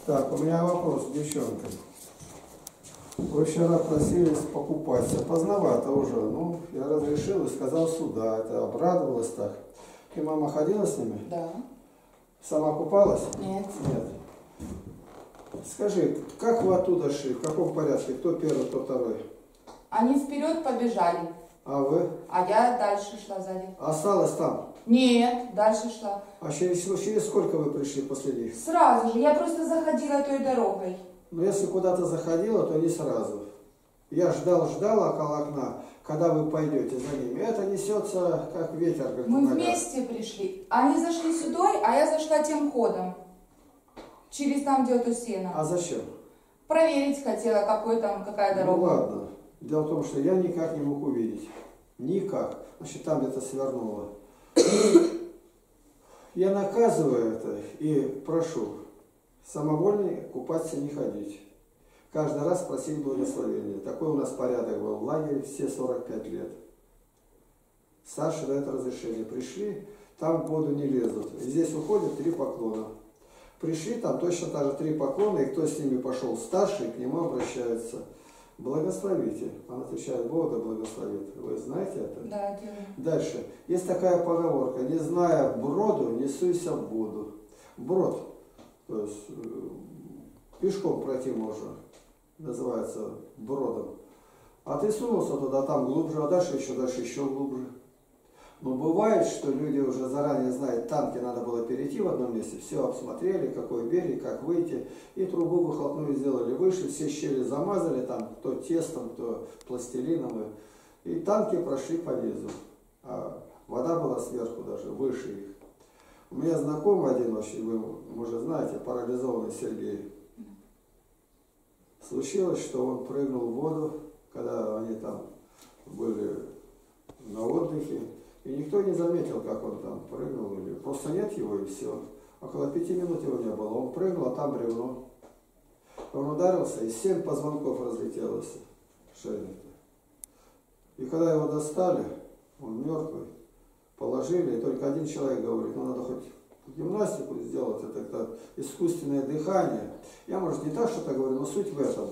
Так, у меня вопрос к девчонкам. Вы вчера просились покупаться. Поздновато уже. Ну, я разрешил и сказал сюда. Это обрадовалась так. И мама ходила с ними? Да. Сама купалась? Нет. Нет. Скажи, как вы оттуда шли? В каком порядке? Кто первый, кто второй? Они вперед побежали, А вы? а я дальше шла сзади. Осталась там? Нет, дальше шла. А через сколько вы пришли после них? Сразу же. Я просто заходила той дорогой. Но если куда-то заходила, то не сразу. Я ждал около окна, когда вы пойдете за ними. Это несется, как ветер. Говорит, Мы нога. вместе пришли. Они зашли сюда, а я зашла тем ходом. Через там, где это сено. А зачем? Проверить хотела, какая дорога. Ну ладно. Дело в том, что я никак не мог увидеть. Никак. Значит, там где-то свернуло. Я наказываю это и прошу самовольно купаться не ходить. Каждый раз просить благословения. Такой у нас порядок был в лагере все 45 лет. Старший дает разрешение. Пришли, там в воду не лезут. И здесь выходят 3 поклона. Пришли, там точно так же 3 поклона, и кто с ними пошел старший, к нему обращается. Благословите. Он отвечает, Бог да благословит. Вы знаете это? Да, делаю. Дальше. Есть такая поговорка. Не зная броду, не суйся в воду. Брод. То есть пешком пройти можно. Называется бродом. А ты сунулся туда, там глубже, а дальше еще глубже. Но бывает, что люди уже заранее знают, там, где надо было перейти в одном месте, все обсмотрели, какой берег, как выйти, и трубу выхлопную сделали, вышли, все щели замазали, там, кто тестом, кто пластилином, и танки прошли по низу. А вода была сверху даже, выше их. У меня знакомый один, очень, вы уже знаете, парализованный Сергей. Случилось, что он прыгнул в воду, когда они там были на отдыхе. И никто не заметил, как он там прыгнул. Или просто нет его, и все. Около 5 минут его не было. Он прыгнул, а там бревно. Он ударился, и 7 позвонков разлетелось. Шейник-то. И когда его достали, он мертвый, положили, и только один человек говорит, ну надо хоть гимнастику сделать, это искусственное дыхание. Я, может, не так что-то говорю, но суть в этом.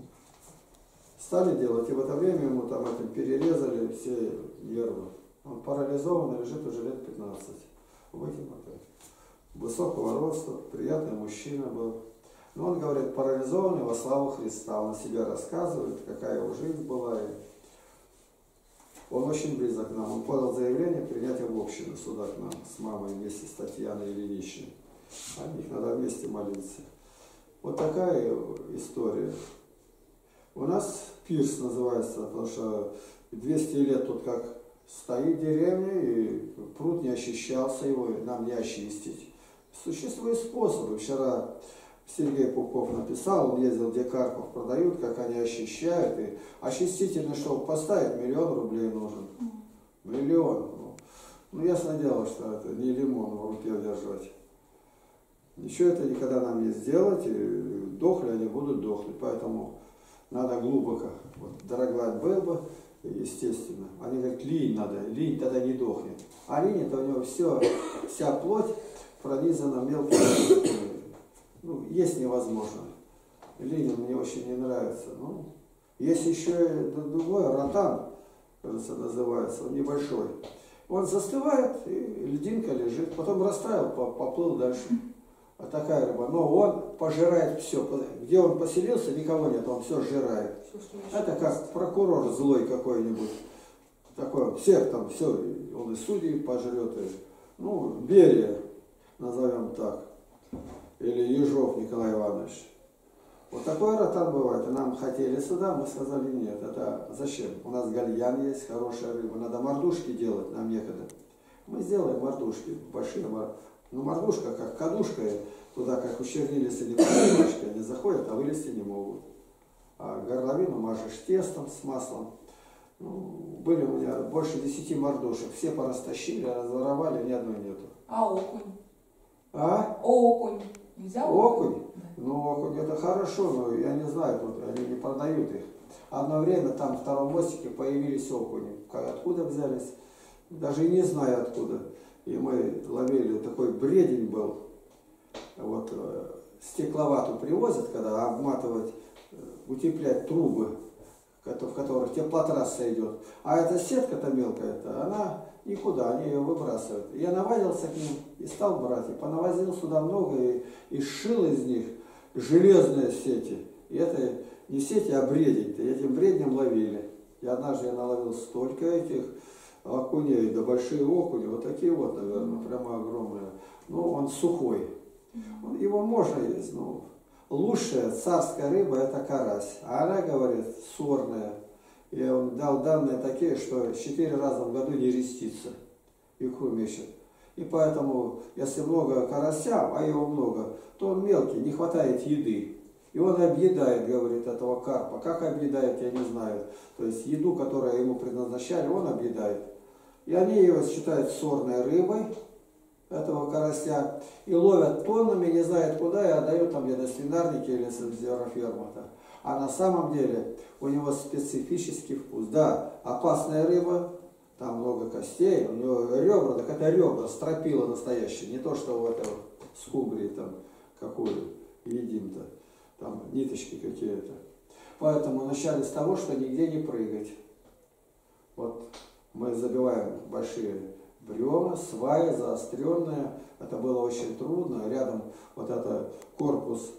Стали делать, и в это время ему там этим перерезали все нервы. Он парализован, лежит уже лет 15. Вытянутый. Высокого роста, приятный мужчина был. Но он говорит, парализованный во славу Христа. Он о себе рассказывает, какая его жизнь была. И он очень близок к нам. Он подал заявление принятия в общину сюда к нам с мамой вместе с Татьяной Ильиничной. О них надо вместе молиться. Вот такая история. У нас пирс называется, потому что 200 лет тут как стоит деревня, и пруд не очищался, его нам не очистить. Существуют способы. Вчера Сергей Пупков написал, он ездил, где карпов продают, как они очищают. И очистительный, чтобы поставить, 1 000 000 рублей нужен. 1 000 000. Ну, ясное дело, что это не лимон в руке держать. Ничего это никогда нам не сделать, и дохли они будут дохнуть. Поэтому надо глубоко. Вот, Дороглать был бы, естественно. Они говорят, линь надо, линь тогда не дохнет. А линь это у него вся плоть пронизана мелкими. Ну, есть невозможно. Линь мне очень не нравится. Ну, есть еще и другой, ротан, кажется, называется, он небольшой. Он застывает, и льдинка лежит, потом растаял, поплыл дальше. А такая рыба. Но он пожирает все. Где он поселился, никого нет, он все сжирает. Это как прокурор злой какой-нибудь. Такой, всех там, все, он и судей пожрет. И, ну, Берия, назовем так. Или Ежов Николай Иванович. Вот такой ротан бывает. И нам хотели сюда, мы сказали нет. Это зачем? У нас гальян есть, хорошая рыба. Надо мордушки делать, нам некогда. Мы сделаем мордушки, большие мордушки. Ну, мордушка, как кадушка, туда, как ущернились или поднимашки, они заходят, а вылезти не могут. А горловину мажешь тестом с маслом. Ну, были у меня больше 10 мордушек, все порастащили, разворовали, ни одной нету. А окунь? А? Окунь. Нельзя окунь? Окунь? Да. Ну, окунь это хорошо, но я не знаю, тут они не продают их. Одно время там в втором мостике появились окуни. Откуда взялись? Даже и не знаю откуда. И мы ловили, такой бредень был. Вот стекловату привозят, когда обматывать, утеплять трубы, в которых теплотрасса идет. А эта сетка-то мелкая-то, она никуда, они ее выбрасывают. Я навалился к ним и стал брать, и понавозил сюда много, и сшил из них железные сети. И это не сети, а бредень-то, этим бреднем ловили. И однажды я наловил столько этих окуней, да большие окуни, вот такие вот, наверное, прямо огромные. Ну, он сухой. Его можно есть, но лучшая царская рыба это карась. А она, говорит, сорная. Я вам дал данные такие, что 4 раза в году не рестится. Икру мечет. И поэтому, если много карася, а его много, то он мелкий, не хватает еды. И он объедает, говорит, этого карпа. Как объедает, я не знаю. То есть еду, которую ему предназначали, он объедает. И они его считают сорной рыбой, этого карася, и ловят тоннами, не знают куда, и отдают там где-то свинарники или звероферма-то. А на самом деле у него специфический вкус. Да, опасная рыба, там много костей, у него ребра, так это ребра, стропила настоящие, не то, что у этого скумбрии там какую едим-то, там ниточки какие-то. Поэтому начали с того, что нигде не прыгать. Вот мы забиваем большие бревна, сваи заостренные. Это было очень трудно. Рядом вот это корпус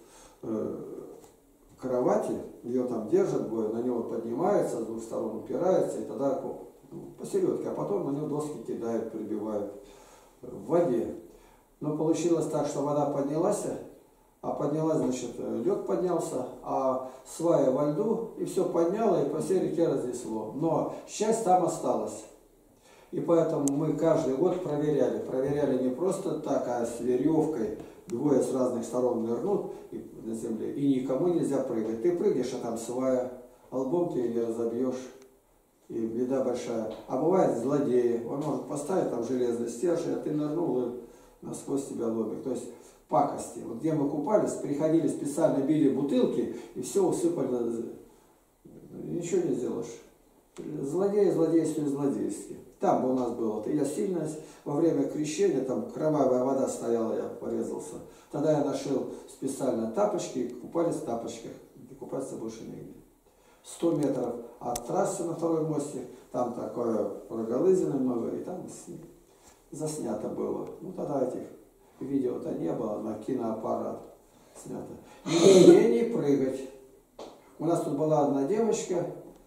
кровати, ее там держат, на него поднимается, с двух сторон упирается, и тогда посередке, а потом на него доски кидают, прибивают в воде. Но получилось так, что вода поднялась, а поднялась, значит, лед поднялся, а свая во льду, и все подняло, и по всей реке разнесло. Но часть там осталась. И поэтому мы каждый год проверяли. Проверяли не просто так, а с веревкой. Двое с разных сторон нырнут на земле, и никому нельзя прыгать. Ты прыгнешь, а там свая, лбом ты ее не разобьешь. И беда большая. А бывает злодеи. Он может поставить там железный стержень, а ты нырнул, и насквозь тебя ломит. То есть пакости. Вот где мы купались, приходили специально, били бутылки, и все усыпали. Ничего не сделаешь. Злодеи, злодействие, злодействие. Там у нас было. Я сильно во время крещения, там кровавая вода стояла, я порезался. Тогда я нашел специально тапочки, купались в тапочках. И купаться больше негде. 100 метров от трассы на второй мосте, там такое проголызина много, и там заснято было. Ну тогда этих видео-то не было, на киноаппарат снято. Нигде не прыгать. У нас тут была одна девочка,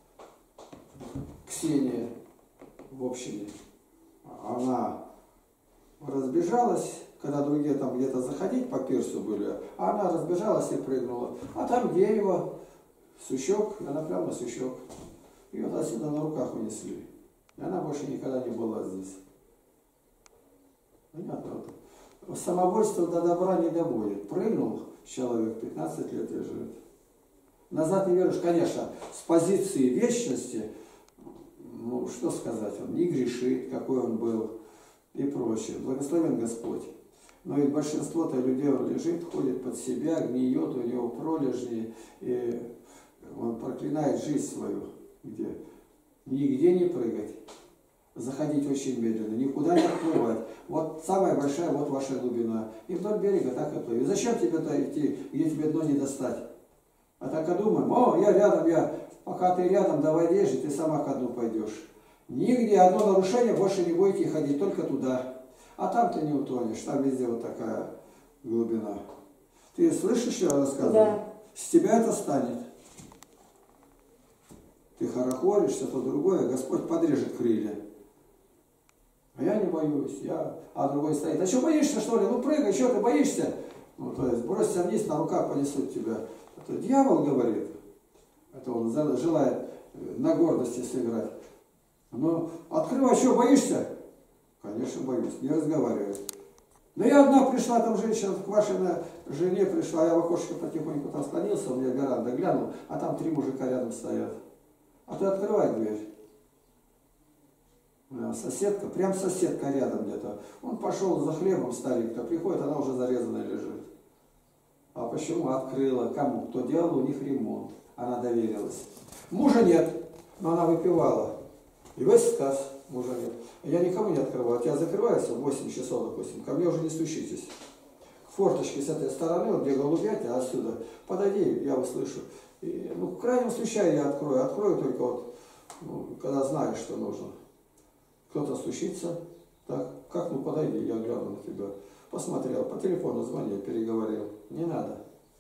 Ксения, в общем, она разбежалась, когда другие там где-то заходить по пирсу были, а она разбежалась и прыгнула. А там дерево, сучок, она прямо на сучок. Ее отсюда на руках унесли. И она больше никогда не была здесь. Понятно? Самобольство до добра не доводит. Прыгнул человек, 15 лет лежит. Назад не веришь, конечно, с позиции вечности, ну, что сказать, он не грешит, какой он был и прочее. Благословен Господь. Но ведь большинство-то людей, он лежит, ходит под себя, гниет, у него пролежни, и он проклинает жизнь свою, где нигде не прыгать, заходить очень медленно, никуда не отплывать. Вот самая большая, вот ваша глубина. И вдоль берега так и плывет. Зачем тебе-то идти, где тебе дно не достать? А так и думаем, о, я рядом, пока ты рядом, давай держи, ты сама ко дну пойдешь. Нигде одно нарушение, больше не будете ходить, только туда. А там ты не утонешь, там везде вот такая глубина. Ты слышишь, что я рассказываю? Да. С тебя это станет. Ты хорохоришься, то другое, Господь подрежет крылья. А я не боюсь, а другой стоит. А что боишься, что ли? Ну прыгай, что ты боишься? Ну, то есть бросься вниз, на руках понесут тебя. Это дьявол говорит. Это он желает на гордости сыграть. Но открывай, что, боишься? Конечно, боюсь, не разговаривай. Да я одна пришла, там женщина к вашей жене пришла, я в окошко потихоньку там склонился, у меня веранда глянул, а там 3 мужика рядом стоят. А ты открывай дверь. Соседка, прям соседка рядом где-то. Он пошел за хлебом, старик-то приходит, она уже зарезанная лежит. А почему? Открыла. Кому? Кто делал у них ремонт. Она доверилась. Мужа нет, но она выпивала. И весь сказ мужа нет. Я никому не открываю. Вот я закрываюсь в 8 часов, допустим, ко мне уже не стучитесь. форточки с этой стороны, вот где голубятня, отсюда, подойди, я услышу. И, ну, в крайнем случае я открою только вот, ну, когда знаешь, что нужно. Кто-то стучится, так, как, ну подойди, я гляну на тебя. Посмотрел, по телефону звонил, переговорил. Не надо.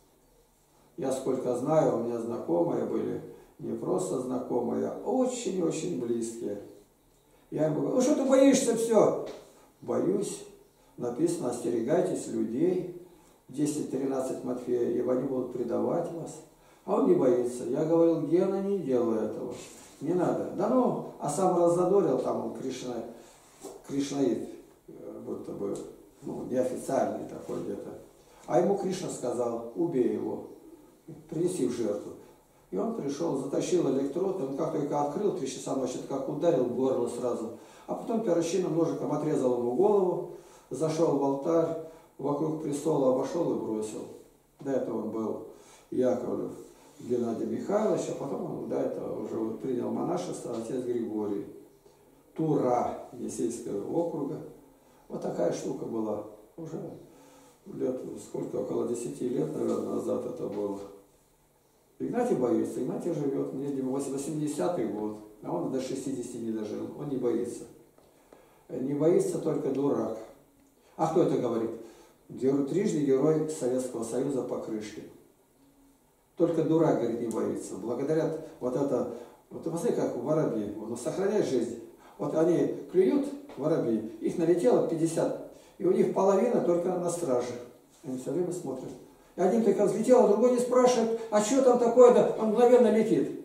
Я сколько знаю, у меня знакомые были, не просто знакомые, а очень-очень близкие. Я ему говорю, ну что ты боишься, все? Боюсь. Написано, остерегайтесь людей. 10-13 Матфея, ибо они будут предавать вас. А он не боится. Я говорил, Гена, не делай этого. Не надо. Да ну, а сам раззадорил, там он кришнаит, будто бы, ну, неофициальный такой где-то. А ему Кришна сказал, убей его, принеси в жертву. И он пришел, затащил электрод, он как только открыл, 3 часа ночи, как ударил в горло сразу. А потом перочинным ножиком отрезал ему голову, зашел в алтарь, вокруг престола обошел и бросил. До этого он был Яковлев Геннадий Михайлович, а потом он до этого уже вот принял монашество отец Григорий. Тура Енисейского округа. Вот такая штука была. Уже лет, сколько, около 10 лет, наверное, назад это было. Игнатий боится, Игнатий живет, мне 80-й год, а он до 60 не дожил, он не боится. Не боится только дурак. А кто это говорит? Трижды герой Советского Союза Покрышкин. Только дурак, говорит, не боится. Благодаря вот это, вот посмотри, как воробьи, он сохраняет жизнь. Вот они клюют, воробьи, их налетело 50, и у них половина только на страже. Они все время смотрят. И один только взлетел, а другой не спрашивает, а что там такое-то, он мгновенно летит.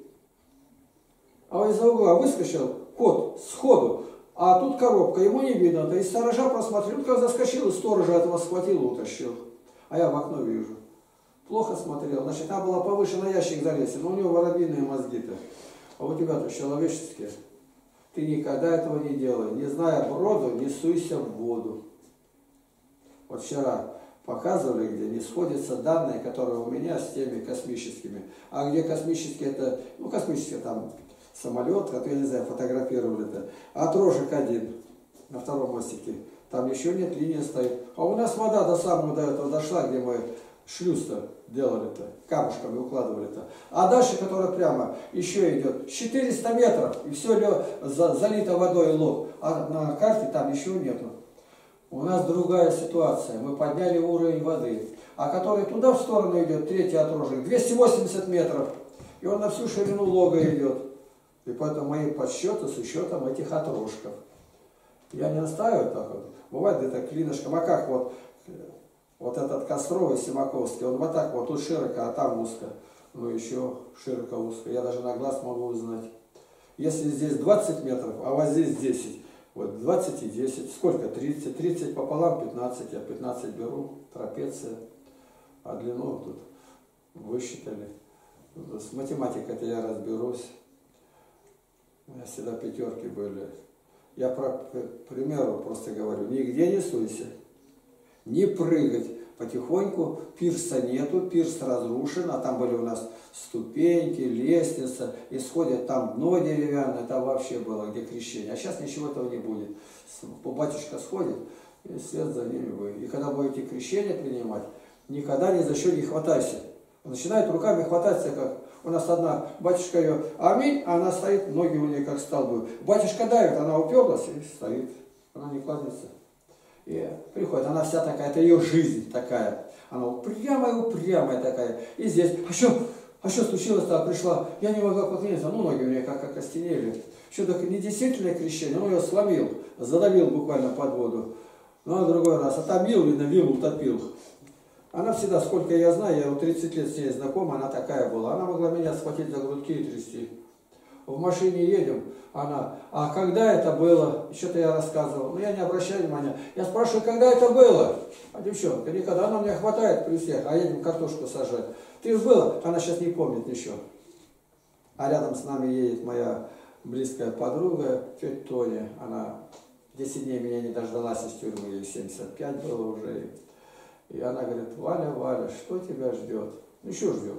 А вот из-за угла выскочил кот сходу, а тут коробка, ему не видно, то из сторожа просмотрел, как заскочил, и сторожа этого схватил и утащил. А я в окно вижу. Плохо смотрел, значит, там была повыше на ящик залезть, но у него воробьиные мозги-то. А у тебя-то человеческие. Ты никогда этого не делай. Не зная броду, не суйся в воду. Вот вчера показывали, где не сходятся данные, которые у меня с теми космическими. А где космические, это, ну, космические там самолет, который, я не знаю, фотографировали это. А трожек один на втором мостике. Там еще нет, линия стоит. А у нас вода до самого до этого дошла, где мы шлюз-то делали-то, камушками укладывали-то. А дальше, которая прямо еще идет, 400 метров, и все залито водой лоб. А на карте там еще нету. У нас другая ситуация. Мы подняли уровень воды. А который туда в сторону идет, третий отрожек, 280 метров. И он на всю ширину лога идет. И поэтому мои подсчеты с учетом этих отрожков. Я не настаиваю так вот. Бывает где-то клинышком. А как вот этот Костровый, Симаковский, он вот так вот, тут широко, а там узко. Ну еще широко узко. Я даже на глаз могу узнать. Если здесь 20 метров, а вот здесь 10. Вот 20 и 10. Сколько? 30. 30 пополам 15. Я 15 беру. Трапеция. А длину тут высчитали. С математикой-то я разберусь. У меня всегда пятерки были. Я к примеру просто говорю, нигде не суйся. Не прыгать. Потихоньку пирса нету, пирс разрушен, а там были у нас ступеньки, лестница, и сходят там дно деревянное, это вообще было, где крещение. А сейчас ничего этого не будет. Батюшка сходит, и вслед за ними вы. И когда будете крещение принимать, никогда ни за что не хватайся. Начинает руками хвататься, как у нас одна, батюшка ее, аминь, а она стоит, ноги у нее как столбы. Батюшка давит, она уперлась и стоит, она не кладется. И приходит, она вся такая, это ее жизнь такая. Она упрямая такая. И здесь, а что случилось-то? Пришла, я не могла поклониться, ну ноги у нее как окостенели. Что-то не действительное крещение, он ее сломил, задавил буквально под воду. Ну а другой раз, отомил и навил, утопил. Она всегда, сколько я знаю, я 30 лет с ней знакома, она такая была. Она могла меня схватить за грудки и трясти. В машине едем, она, а когда это было? Что-то я рассказывал, но я не обращаю внимания. Я спрашиваю, когда это было? А девчонка, никогда, она меня хватает при всех, а едем картошку сажать. Ты же была? Она сейчас не помнит ничего. А рядом с нами едет моя близкая подруга, тетя Тоня. Она 10 дней меня не дождалась из тюрьмы, ей 75 было уже. И она говорит, Валя, Валя, что тебя ждет? Ну что ждет?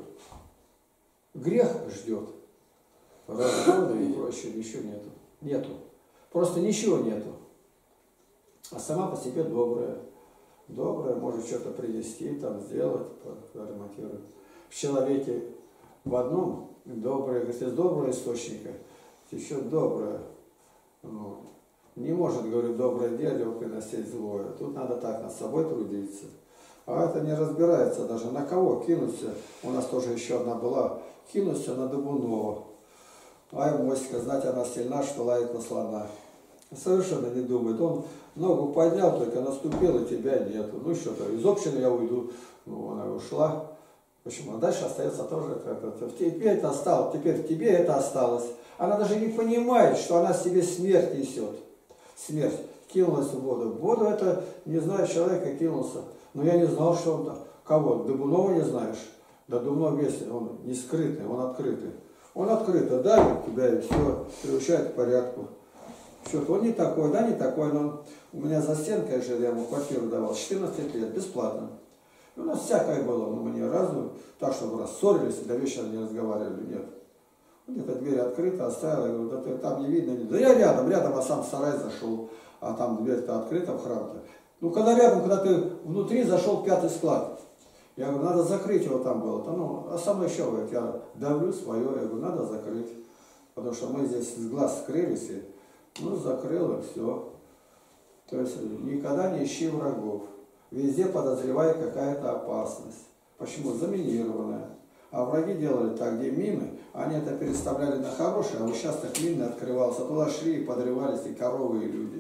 Грех ждет. Развода и прочее, ничего нету. Нету. Просто ничего нету. А сама по себе добрая. доброе, может что-то принести, там сделать, ремонтировать. В человеке в одном доброе, если из доброго источника, течет доброе. Ну, не может, говорю, доброе дело приносить злое. Тут надо так над собой трудиться. А это не разбирается даже, на кого кинуться. У нас тоже еще одна была. Кинуться на Дубунова. Ай, моська, знать она сильна, что лает на слона. Совершенно не думает. Он ногу поднял, только наступил, и тебя нету. Ну что-то, из общины я уйду. Ну, она ушла. Почему? А дальше остается тоже это. Теперь это осталось, теперь в тебе это осталось. Она даже не понимает, что она себе смерть несет. Смерть. Кинулась в воду. В воду это, не знаю, человека кинулся. Но я не знал, что он там. Кого? Дубунова не знаешь? Да Дубунов весь, он не скрытный, он открытый. Он открыто давит тебя и все, приучает к порядку. Что он не такой, да, не такой, но у меня за стенкой жил, я ему квартиру давал, 14 лет, бесплатно. И у нас всякое было, но мы ни разу, так, чтобы рассорились, до вечера не разговаривали, нет. Где-то дверь открыта, оставила, я говорю, да ты там не видно, да я рядом, а сам в сарай зашел, а там дверь-то открыта в храм-то. Ну, когда рядом, когда ты внутри зашел 5-й склад, я говорю, надо закрыть его там было-то, ну, а сам еще, говорит, я давлю свое, я говорю, надо закрыть, потому что мы здесь с глаз скрылись, и, ну, закрыл, и все. То есть никогда не ищи врагов, везде подозревай какая-то опасность. Почему? Заминированная. А враги делали так, где мины, они это переставляли на хорошие, а участок мины открывался, туда шли и подрывались и коровы, и люди.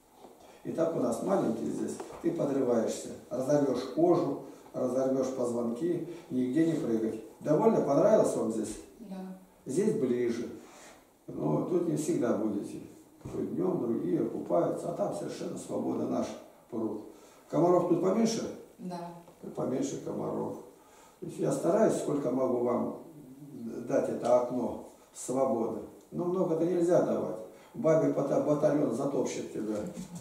И так у нас маленький здесь, ты подрываешься, разорвешь кожу, разорвешь позвонки, нигде не прыгать. Довольно понравилось вам здесь? Да. Здесь ближе. Но тут не всегда будете. Днем другие купаются, а там совершенно свобода, наш пруд. Комаров тут поменьше? Да. Поменьше комаров. То есть я стараюсь, сколько могу вам дать это окно свободы. Но много-то нельзя давать. Бабе батальон затопчет тебя.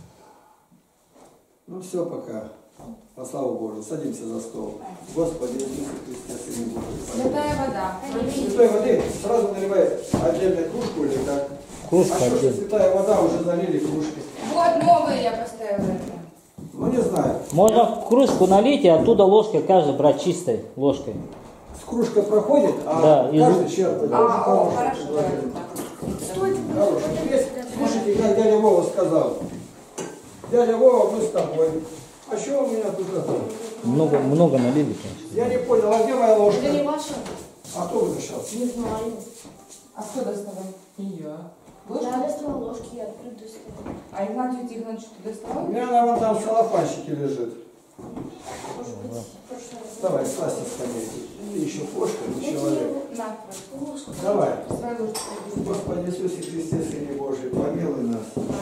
Ну все, пока. По славу Божию, садимся за стол. Господи Иисусе Христе, Сыне Божий. Святая вода. Святой воды сразу наливай отдельную кружку или как? Кружка А что, отдельно. святая вода, уже залили кружки. Вот новые я поставила это. Ну не знаю. Можно в кружку налить и оттуда ложкой каждый брать чистой ложкой. С кружкой проходит, а Да, каждый черпает. Хорошо. Хороший. Слушайте, как дядя Вова сказал. Дядя Вова, мы с тобой. А что у меня тут это? Много налили, конечно. Я не понял, а где моя ложка? Это не ваша? А кто вытащил? Не знаю. А кто доставал? Не я. Я достала ложки, я открыто достала. А Игнатий Тихонович ты У доставал? меня она вон там в салофанчике лежит. Может быть, в прошлый раз. Давай, слазь со скамейки. Ты еще кошка, не человек. На, Ложку. Давай. свою ложку. Господи Иисусе Христе, Сыне Божий, помилуй нас.